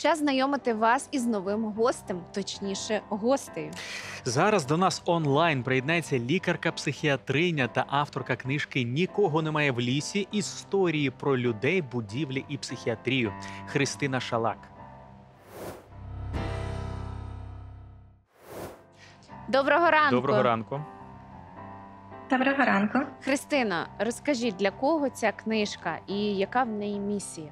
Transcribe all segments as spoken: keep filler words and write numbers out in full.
Час знайомити вас із новим гостем, точніше, гостею. Зараз до нас онлайн приєднається лікарка-психіатриня та авторка книжки «Нікого немає в лісі. Історії про людей, будівлі і психіатрію» Христина Шалак. Доброго ранку! Доброго ранку. Доброго ранку. Христина, розкажіть, для кого ця книжка і яка в неї місія?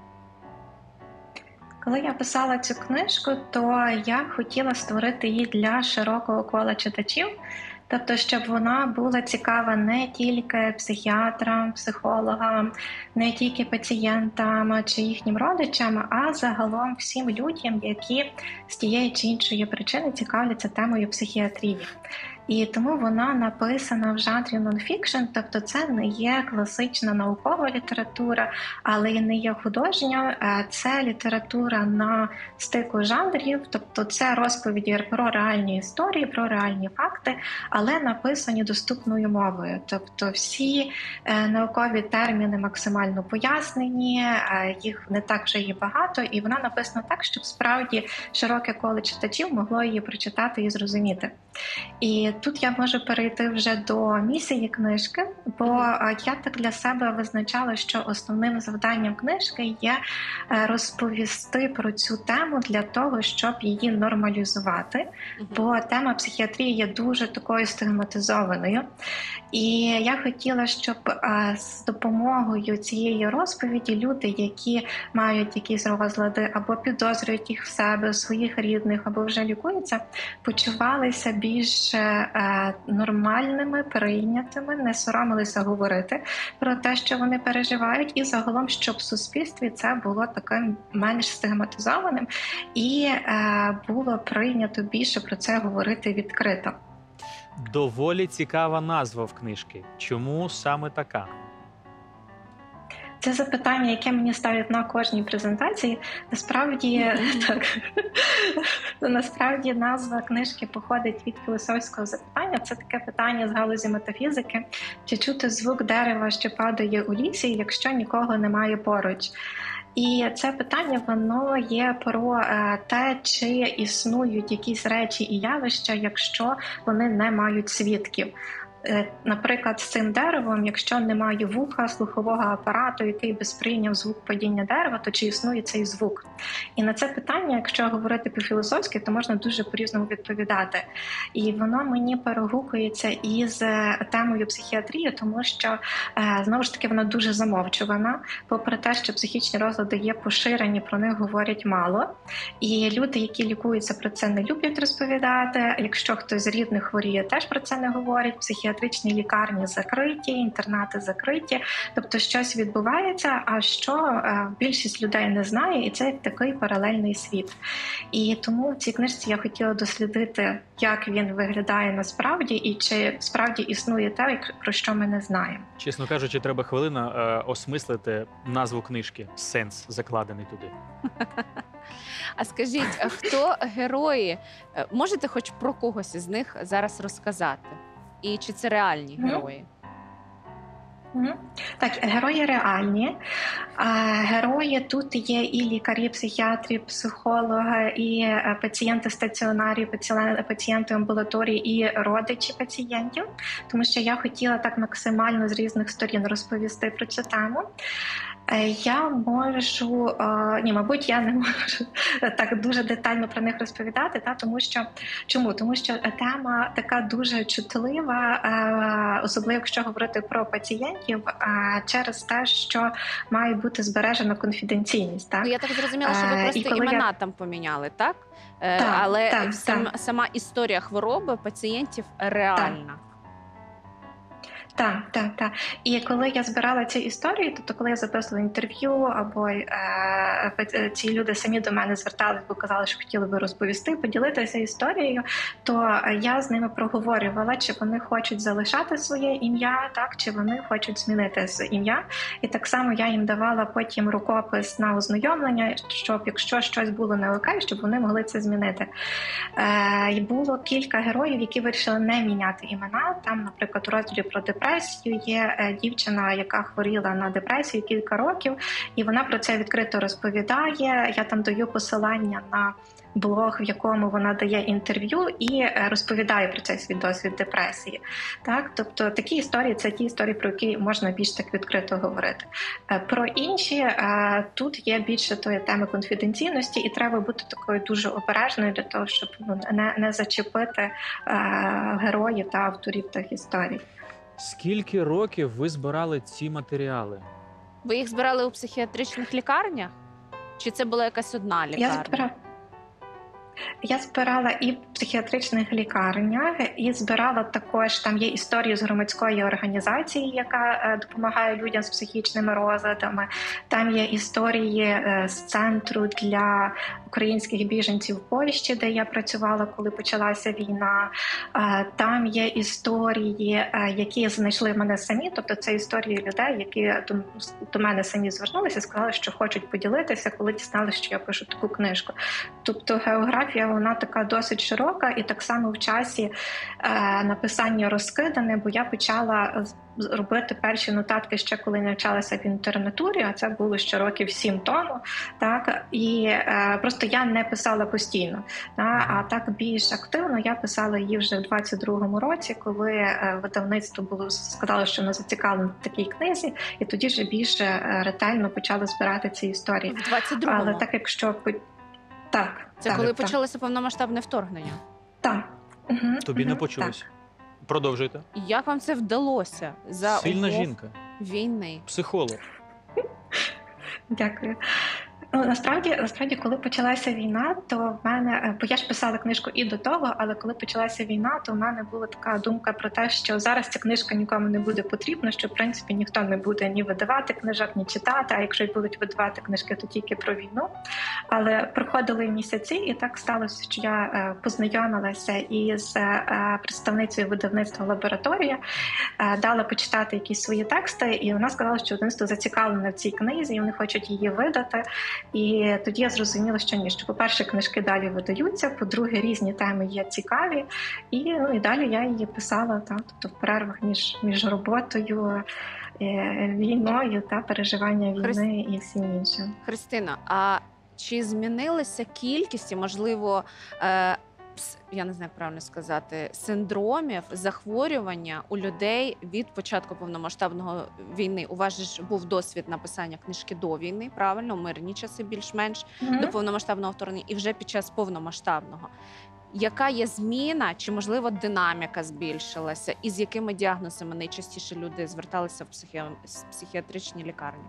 Коли я писала цю книжку, то я хотіла створити її для широкого кола читачів, тобто, щоб вона була цікава не тільки психіатрам, психологам, не тільки пацієнтам чи їхнім родичам, а загалом всім людям, які з тієї чи іншої причини цікавляться темою психіатрії. І тому вона написана в жанрі нонфікшн, тобто це не є класична наукова література, але й не є художня, це література на стику жанрів, тобто це розповіді про реальні історії, про реальні факти, але написані доступною мовою. Тобто всі наукові терміни максимально пояснені, їх не так вже і багато, і вона написана так, щоб справді широке коло читачів могло її прочитати і зрозуміти. І тут я можу перейти вже до місії книжки, бо я так для себе визначала, що основним завданням книжки є розповісти про цю тему для того, щоб її нормалізувати, бо тема психіатрії є дуже такою стигматизованою. І я хотіла, щоб з допомогою цієї розповіді люди, які мають якісь розлади або підозрюють їх в себе, своїх рідних, або вже лікуються, почувалися більш нормальними, прийнятими, не соромилися говорити про те, що вони переживають, і загалом, щоб в суспільстві це було таким менш стигматизованим і було прийнято більше про це говорити відкрито. Доволі цікава назва в книжці. Чому саме така? Це запитання, яке мені ставлять на кожній презентації. Насправді, так, насправді назва книжки походить від філософського запитання. Це таке питання з галузі метафізики. Чи чути звук дерева, що падає у лісі, якщо нікого немає поруч? І це питання, воно є про те, чи існують якісь речі і явища, якщо вони не мають свідків. Наприклад, з цим деревом, якщо немає вуха, слухового апарату, який би сприйняв звук падіння дерева, то чи існує цей звук? І на це питання, якщо говорити по-філософськи, то можна дуже по-різному відповідати. І воно мені перегукується із темою психіатрії, тому що, знову ж таки, вона дуже замовчувана. Попри те, що психічні розлади є поширені, про них говорять мало. І люди, які лікуються, про це не люблять розповідати. Якщо хтось з рідних хворіє, теж про це не говорять. Психіатричні лікарні закриті, інтернати закриті, тобто щось відбувається, а що більшість людей не знає, і це такий паралельний світ. І тому в цій книжці я хотіла дослідити, як він виглядає насправді, і чи справді існує те, про що ми не знаємо. Чесно кажучи, треба хвилина е, осмислити назву книжки, сенс закладений туди. А скажіть, хто герої? Можете хоч про когось із них зараз розказати? І чи це реальні герої? Mm-hmm. Так, герої реальні. А, герої тут є і лікарі, психіатрі, психологи, і пацієнти стаціонарі, пацієнти амбулаторії, і родичі пацієнтів. Тому що я хотіла так максимально з різних сторін розповісти про цю тему. Я можу, ні, мабуть, я не можу так дуже детально про них розповідати, та, тому що, чому? Тому що тема така дуже чутлива, особливо якщо говорити про пацієнтів, через те, що має бути збережена конфіденційність. Так? Я так зрозуміла, що ви просто імена я... там поміняли, так? так Але так, сам, так. сама історія хвороби пацієнтів реальна. Так. Так, так, так. І коли я збирала ці історії, тобто коли я записувала інтерв'ю, або е, ці люди самі до мене звертались, бо казали, що хотіли би розповісти, поділитися історією, то я з ними проговорювала, чи вони хочуть залишати своє ім'я, так, чи вони хочуть змінити ім'я. І так само я їм давала потім рукопис на ознайомлення, щоб якщо щось було не окей, щоб вони могли це змінити. Е, і було кілька героїв, які вирішили не міняти імена. Там, наприклад, у розділі про депресію депресію. Є е, дівчина, яка хворіла на депресію кілька років, і вона про це відкрито розповідає. Я там даю посилання на блог, в якому вона дає інтерв'ю і розповідає про цей свій досвід депресії. Так, тобто такі історії це ті історії, про які можна більш так відкрито говорити. Про інші тут є більше тої теми конфіденційності, і треба бути такою дуже обережною для того, щоб ну, не, не зачепити героїв та авторів тих історій. Скільки років ви збирали ці матеріали? Ви їх збирали у психіатричних лікарнях? Чи це була якась одна лікарня? Я збирала. Я збирала і в психіатричних лікарнях, і збирала також, там є історії з громадської організації, яка допомагає людям з психічними розладами. Там є історії з центру для українських біженців в Польщі, де я працювала, коли почалася війна. Там є історії, які знайшли мене самі, тобто це історії людей, які до мене самі звернулися і сказали, що хочуть поділитися, коли дізналися, що я пишу таку книжку. Тобто географія, вона така досить широка, і так само в часі е, написання розкидане, бо я почала робити перші нотатки ще коли навчалася в інтернатурі, а це було ще років сім тому, так, і е, просто я не писала постійно, так, а так більш активно я писала її вже в двадцять другому році, коли е, видавництво було сказало, що воно зацікавлено в такій книзі, і тоді вже більше е, ретельно почали збирати ці історії. В двадцять другому? Але так, якщо... Так. Це так, коли так. почалося повномасштабне вторгнення? Так. Угу, Тобі угу, не почулось. Продовжуйте. Як вам це вдалося за Сильна умов жінка. війни? Психолог. Дякую. Ну, насправді, насправді, коли почалася війна, то в мене, бо я ж писала книжку і до того, але коли почалася війна, то в мене була така думка про те, що зараз ця книжка нікому не буде потрібна, що в принципі ніхто не буде ні видавати книжок, ні читати, а якщо й будуть видавати книжки, то тільки про війну. Але проходили місяці, і так сталося, що я познайомилася із представницею видавництва «Лабораторія», дала почитати якісь свої тексти, і вона сказала, що видавництво зацікавлене в цій книзі, і вони хочуть її видати. І тоді я зрозуміла, що ні, що, по-перше, книжки далі видаються, по-друге, різні теми є цікаві, і, ну, і далі я її писала, та, тобто в перервах між, між роботою, війною та переживання війни Христ... і всім іншим. Христина, а чи змінилася кількість і, можливо, е... я не знаю, як правильно сказати, синдромів, захворювання у людей від початку повномасштабного війни? У вас ж був досвід написання книжки до війни, правильно, у мирні часи більш-менш, mm-hmm. до повномасштабного вторгнення, і вже під час повномасштабного. Яка є зміна, чи, можливо, динаміка збільшилася? І з якими діагнозами найчастіше люди зверталися в психі... психіатричні лікарні?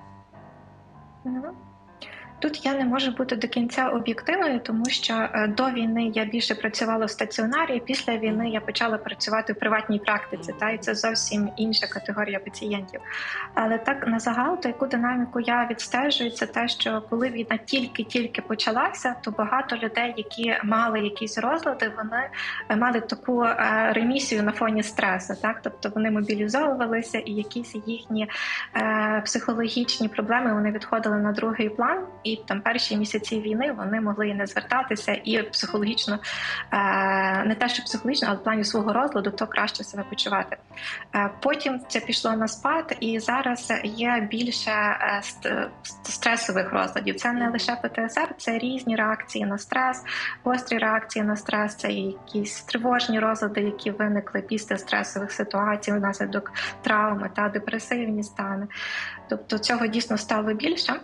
Mm-hmm. Тут я не можу бути до кінця об'єктивною, тому що до війни я більше працювала в стаціонарі, після війни я почала працювати в приватній практиці, та, і це зовсім інша категорія пацієнтів. Але так, на загал, то яку динаміку я відстежую, це те, що коли війна тільки-тільки почалася, то багато людей, які мали якісь розлади, вони мали таку ремісію на фоні стресу, так? Тобто вони мобілізовувалися, і якісь їхні е, психологічні проблеми, вони відходили на другий план. І там перші місяці війни вони могли і не звертатися, і психологічно, не те, що психологічно, але в плані свого розладу, то краще себе почувати. Потім це пішло на спад, і зараз є більше стресових розладів. Це не лише Пе Те Ес Ер, це різні реакції на стрес, гострі реакції на стрес, це якісь тривожні розлади, які виникли після стресових ситуацій внаслідок травми та депресивні стани. Тобто цього дійсно стало більше.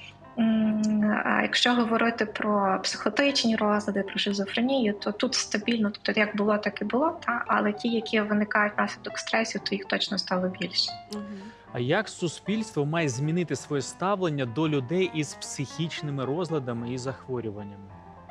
А якщо говорити про психотичні розлади, про шизофренію, то тут стабільно, тобто як було, так і було, та? Але ті, які виникають внаслідок стресів, то їх точно стало більше. Угу. А як суспільство має змінити своє ставлення до людей із психічними розладами і захворюваннями?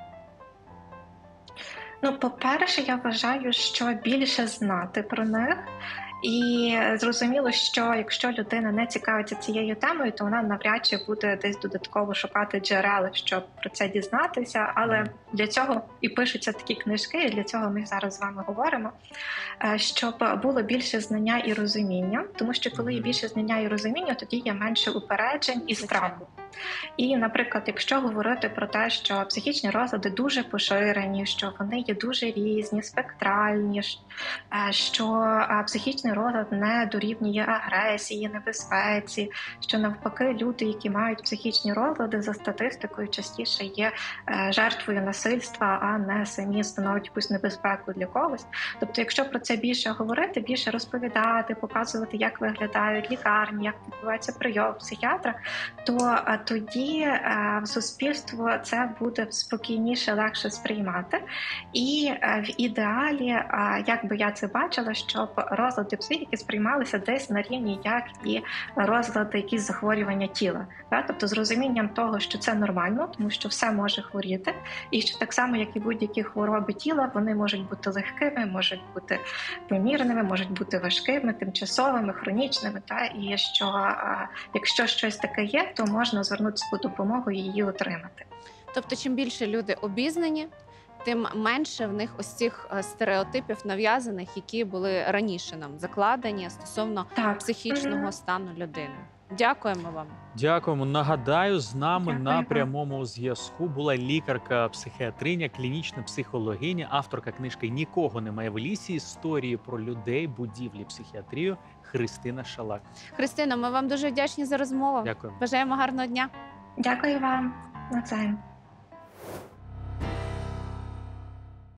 Ну, по-перше, я вважаю, що більше знати про них. І зрозуміло, що якщо людина не цікавиться цією темою, то вона навряд чи буде десь додатково шукати джерела, щоб про це дізнатися. Але для цього і пишуться такі книжки, і для цього ми зараз з вами говоримо, щоб було більше знання і розуміння. Тому що коли є більше знання і розуміння, тоді є менше упереджень і страху. І, наприклад, якщо говорити про те, що психічні розлади дуже поширені, що вони є дуже різні, спектральні, ш- е, що е, психічний розлад не дорівнює агресії, небезпеці, що навпаки люди, які мають психічні розлади, за статистикою частіше є е, жертвою насильства, а не самі становлять якусь небезпеку для когось. Тобто, якщо про це більше говорити, більше розповідати, показувати, як виглядають лікарні, як відбувається прийом психіатра, то а, тоді а, в суспільство це буде спокійніше, легше сприймати. І а, в ідеалі, а, як би я це бачила, щоб розлади психіки сприймалися десь на рівні, як і розлади, якісь захворювання тіла. Так? Тобто з розумінням того, що це нормально, тому що все може хворіти, і що так само, як і будь-які хвороби тіла, вони можуть бути легкими, можуть бути помірними, можуть бути важкими, тимчасовими, хронічними. Та? І що а, якщо щось таке є, то можна звернутися по допомогу і її отримати. Тобто, чим більше люди обізнані, тим менше в них ось цих е, стереотипів нав'язаних, які були раніше нам закладені стосовно Так. психічного Мгм. стану людини. Дякуємо вам. Дякуємо. Нагадаю, з нами Дякую на вам. прямому зв'язку була лікарка-психіатриня, клінічна психологиня, авторка книжки «Нікого немає в лісі. Історії про людей, будівлі, психіатрію» Христина Шалак. Христино, ми вам дуже вдячні за розмову. Дякую. Бажаємо гарного дня. Дякую вам. Навзаєм.